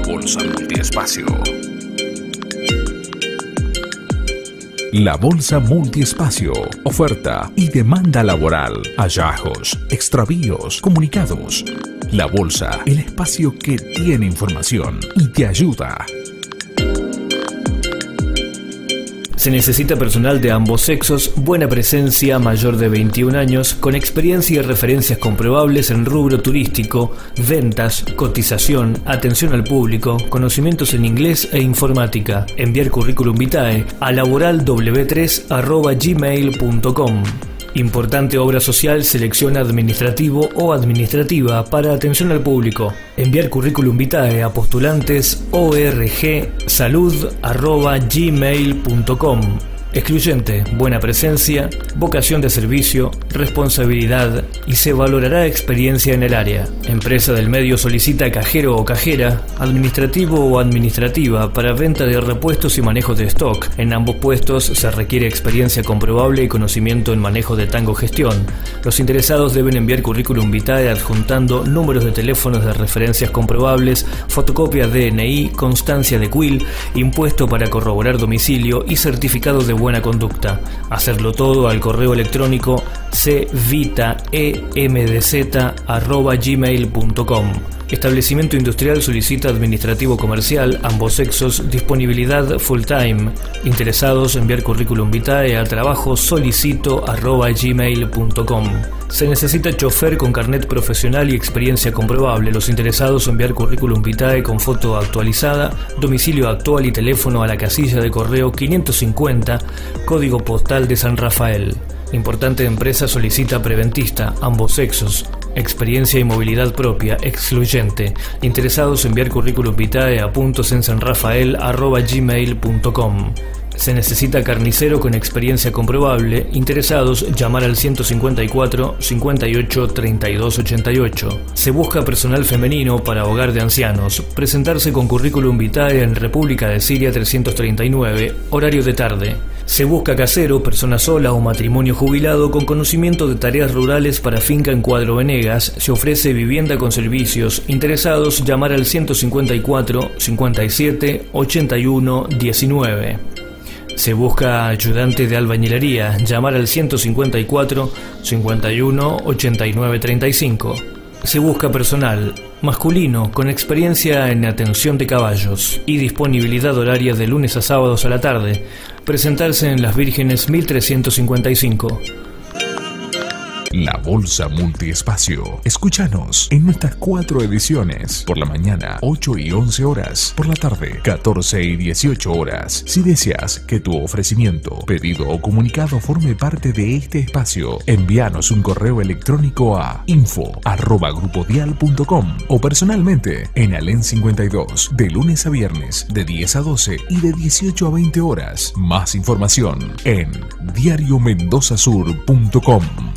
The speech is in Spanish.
Bolsa Multiespacio. La Bolsa Multiespacio. Oferta y demanda laboral. Hallazgos, extravíos, comunicados. La Bolsa, el espacio que tiene información y te ayuda. Se necesita personal de ambos sexos, buena presencia, mayor de 21 años, con experiencia y referencias comprobables en rubro turístico, ventas, cotización, atención al público, conocimientos en inglés e informática. Enviar currículum vitae a laboralw3@gmail.com. Importante obra social, selección administrativo o administrativa para atención al público. Enviar currículum vitae a postulantes orgsalud@gmail.com. Excluyente, buena presencia, vocación de servicio, responsabilidad y se valorará experiencia en el área. Empresa del medio solicita cajero o cajera, administrativo o administrativa para venta de repuestos y manejo de stock. En ambos puestos se requiere experiencia comprobable y conocimiento en manejo de tango gestión. Los interesados deben enviar currículum vitae adjuntando números de teléfonos de referencias comprobables, fotocopia DNI, constancia de CUIL, impuesto para corroborar domicilio y certificado de buena conducta. Hacerlo todo al correo electrónico cvitaemdz@gmail.com. Establecimiento industrial solicita administrativo comercial, ambos sexos, disponibilidad full time. Interesados enviar currículum vitae a trabajosolicito@gmail.com. Se necesita chofer con carnet profesional y experiencia comprobable. Los interesados enviar currículum vitae con foto actualizada, domicilio actual y teléfono a la casilla de correo 550, código postal de San Rafael. Importante empresa solicita preventista, ambos sexos. Experiencia y movilidad propia, excluyente. Interesados enviar currículum vitae a puntosensanrafael@gmail.com. Se necesita carnicero con experiencia comprobable. Interesados llamar al 154 58 32 88. Se busca personal femenino para hogar de ancianos. Presentarse con currículum vitae en República de Siria 339, horario de tarde. Se busca casero, persona sola o matrimonio jubilado con conocimiento de tareas rurales para finca en Cuadro Venegas. Se ofrece vivienda con servicios. Interesados llamar al 154 57 81 19. Se busca ayudante de albañilería, llamar al 154 51 89 35. Se busca personal masculino con experiencia en atención de caballos y disponibilidad horaria de lunes a sábados a la tarde. Presentarse en Las Vírgenes 1355. La Bolsa Multiespacio. Escúchanos en nuestras 4 ediciones. Por la mañana, 8 y 11 horas. Por la tarde, 14 y 18 horas. Si deseas que tu ofrecimiento, pedido o comunicado forme parte de este espacio, envíanos un correo electrónico a info@grupodial.com o personalmente en Alén 52, de lunes a viernes, de 10 a 12 y de 18 a 20 horas. Más información en diariomendozasur.com.